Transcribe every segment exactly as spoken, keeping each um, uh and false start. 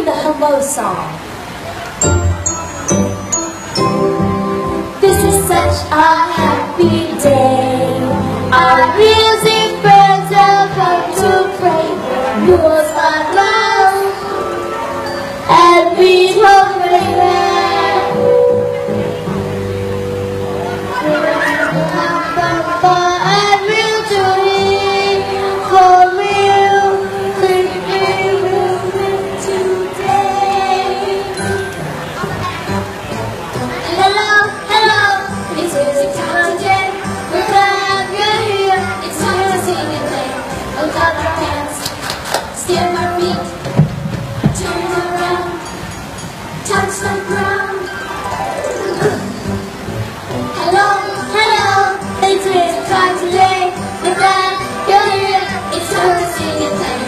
sing the hello song. This is such a happy day. Our music birds have come to play. Rules are loud and we love it. Touch the ground. Hello, hello, it's it's time to play. We're glad you're here. It's time to sing and play.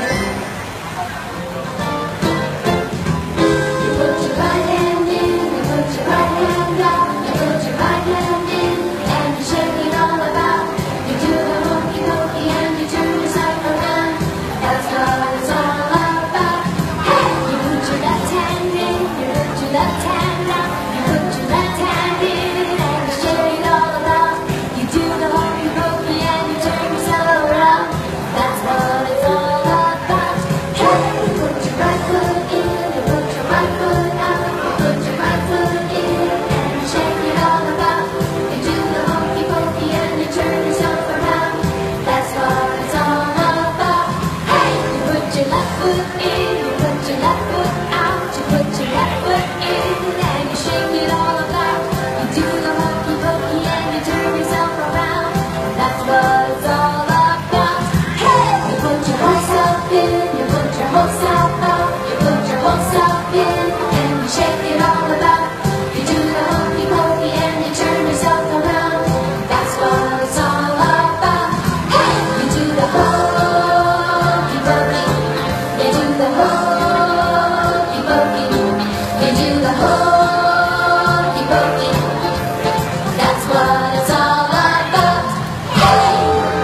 You put your right hand in, you put your right hand out, you put your right hand in, and you shake it all about. You do the hokey pokey and you turn yourself around. That's what it's all about. Hey, you put your left hand in, you put your left hand out, you put your left hand in, and you shake it all about. You do the hokey pokey and you turn yourself around. That's what it's all about. Hey, you put your right foot in, you put your right foot out, you put your right foot in, and you shake it all about. You do the hokey pokey and you turn yourself around. That's what it's all about. Hey, you put your left foot in, you put your left foot out, you put your left foot in, and you shake it all about. You do the hokey pokey and you turn yourself around. That's what it's all about. Hey, you put your whole self in, you put your whole self out, you put your whole self in, and you shake it all about. You do the hokey pokey and you turn yourself around. That's what it's all about. Hey, you do the hokey pokey, you do the hokey pokey, you do the hokey pokey. That's what it's all about. Hey!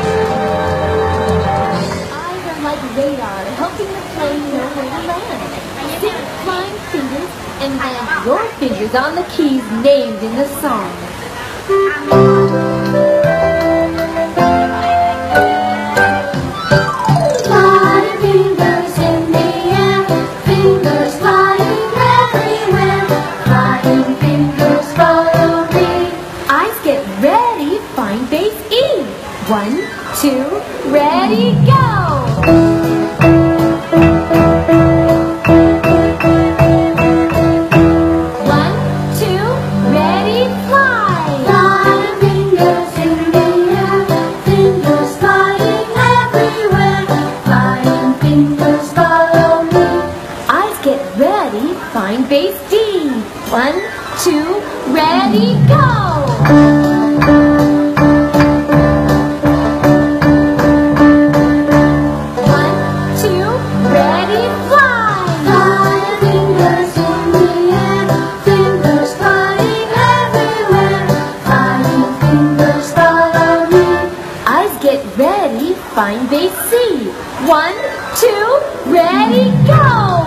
Eyes are like radar, helping the plane know where to land. Stick flying fingers and land your fingers on the keys named in the song. Flying fingers in the air, fingers flying everywhere. Flying fingers follow me. Eyes get ready, find base E. One, two, ready, go! One, two, ready, fly! Flying fingers in the air, fingers flying everywhere. Flying fingers follow me. Eyes get ready, find base D. One, two, ready, go! One, two, ready, fly! Flying fingers in the air, fingers flying everywhere. Flying fingers follow me. Eyes get ready, find base C. One, two, ready, go!